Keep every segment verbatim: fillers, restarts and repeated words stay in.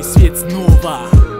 Crni svijet snova.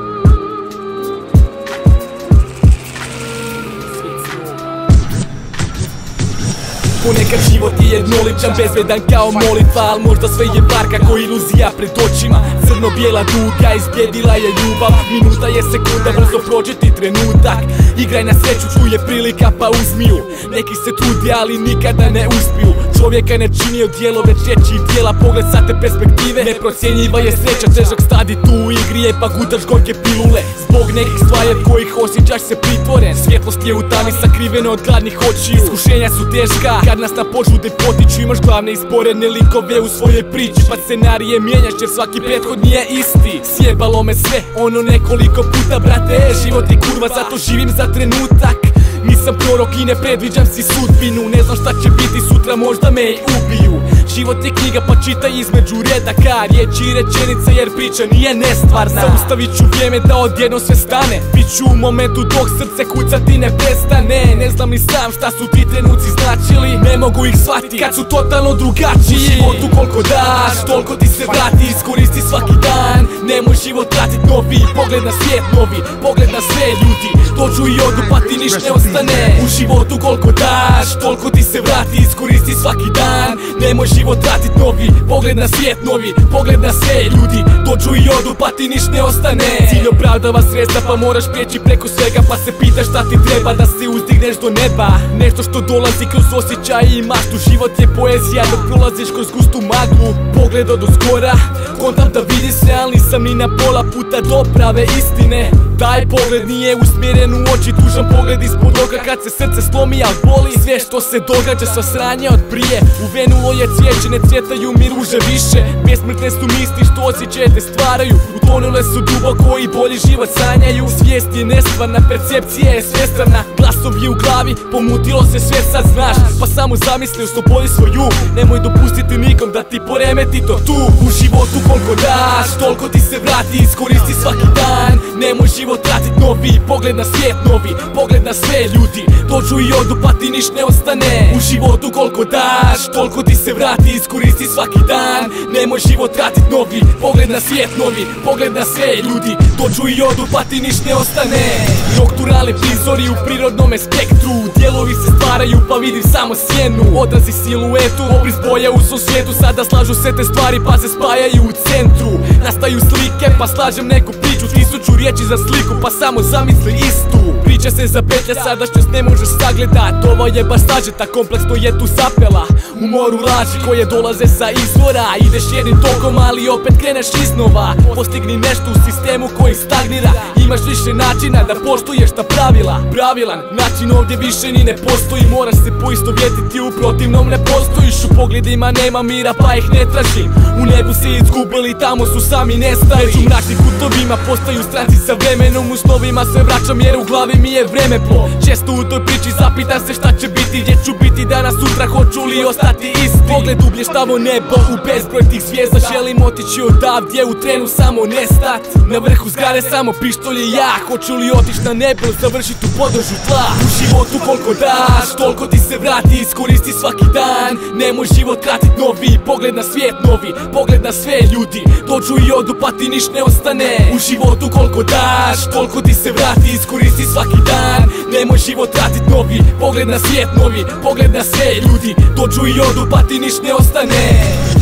Ponekad život je jednoličan, bezvedan kao molitva, al možda sve je varka ko iluzija pred očima. Crno-bijela duga, izbljedila je ljubav, minuta je sekunda, brzo prođe ti trenutak. Igraj na sreću, tu je prilika pa uzmi ju. Neki se trude, ali nikada ne uspiju. Čovjeka ne čini od dijelo, već riječi i dijela. Pogled sa te perspektive, neprocjenjiva je sreća. Težak stadi tu u igri je pa gudaš gorke pilule. Zbog nekih stvari od kojih osjećaš se pritvoren. Svjetlost je u tami sakrivena od gladnih očiju. Iskušenja su teška, kad nas na požude potiču. Imaš glavne i sporedne likove u svojoj priči, pa scenarije mijenjaš jer svaki prethodni je isti. Sjebalo me sve, ono nekoliko puta, brate. Život je kurva, zato živim za trenutak. Nisam prorok i ne predviđam si sudbinu. Ne znam šta će biti sutra, možda me i ubiju. Život je knjiga pa čitaj između redaka, riječi i rečenice jer priča nije nestvarna. Zaustavit ću vrijeme da odjedno sve stane. Biću u momentu dok srce kucati ne prestane. Ne znam ni sam šta su ti trenuci značili, ne mogu ih shvatiti kad su totalno drugačiji. U životu koliko daš, toliko ti se vrati. Iskoristi svaki dan, nemoj život tratit novi. Pogled na svijet novi, pogled na sve ljudi. Dođu i odu pa ti niš ne ostane. U životu koliko daš, toliko ti se vrati. Iskoristi svaki dan, nemoj život tratit novi. Pogled na svijet novi, pogled na sve ljudi. Dođu i odu pa ti niš ne ostane. Cilj opravdava sredstva pa moraš prijeći preko svega. Pa se pitaš šta ti treba da se uzdigneš do neba. Nešto što dolazi kroz osjećaj i maštu. Život je poezija dok prolaziš kroz gustu maglu. Pogled od uskora, kontam da vidi se, ali nisam ni na pola puta do prave istine. Taj pogled nije usmjeren u oči, tužan pogled ispod oka kad se srce slomi, al boli. Sve što se događa sva sranje od prije. Uvenulo je cvijeće, ne cvjetaju mi ruže više. Besmrtne su misli što osjećaje te stvaraju. Utonule su duboko i bolji život sanjaju. Svijest je nestvarna, percepcija je svestrana. Glasovi u glavi, pomutilo se sve sad znaš. Pa samo zamisli u slobodi svoju. Nemoj dopustiti nikom da ti poremeti to tu. U životu koliko daš, toliko ti se vrati. Iskoristi svaki dan, nemoj život tratit novi. Pogled na svijet novi, pogled na sve ljudi. Dođu i odu pa ti niš ne ostane. U životu koliko daš, toliko ti se vrati. Iskoristi svaki dan, nemoj život tratit novi. Pogled na svijet novi, pogled na sve ljudi. Dođu i odu pa ti niš ne ostane. Nokturalni prizori u prirodnome spektru. Dijelovi se stvaraju pa vidim samo sjenu. Odrazi siluetu, obris boja u svom svijetu. Sada slažu se te stvari pa se spajaju u centru. Nastaju slike pa slažem neku priču. Tisuću riječi za sliku pa samo zamisli istu. Priča se zapetlja, sadašnjost ne možeš sagledat. Ovo je baš sažeta, kompleksno je tu zapela. U moru laži koje dolaze sa izvora. Ideš jednim tokom ali opet kreneš iznova. Postigni nešto u sistemu koji stagnira. Imaš više načina da poštuješ ta pravila. Pravilan način ovdje više ni ne postoji. Moraš se poistovjetiti, u protivnom ne postojiš. U pogledima nema mira pa ih ne tražim. U nebu se izgubili, tamo su sami nestali. Među mračnim putovima postaju stranci sa vremenom. U snovima sve vraćam jer u glavi mi je vreme plo. Često u toj priči zapitam se šta će biti, gdje ću biti danas sutra, hoću li ostati isti. Pogled ubljštavo nebo u bezbroj tih zvijezda. Želim otići odavdje u trenu samo nestat. Na vrhu zgrade samo pištolj i ja. Hoću li otić na nebo, završit u podnožju tla. U životu koliko daš, toliko ti se vrati. Iskoristi svaki dan, nemoj život tratit novi. Pogled na svijet novi, pogled na sve ljudi. Dođu i odu pa ti niš ne ostane. U životu koliko daš, toliko ti se vrati. Iskoristi svaki dan, nemoj život tratit novi. Pogled na svijet novi, pogled na sve ljudi. Dođu i odu pa ti niš ne ostane.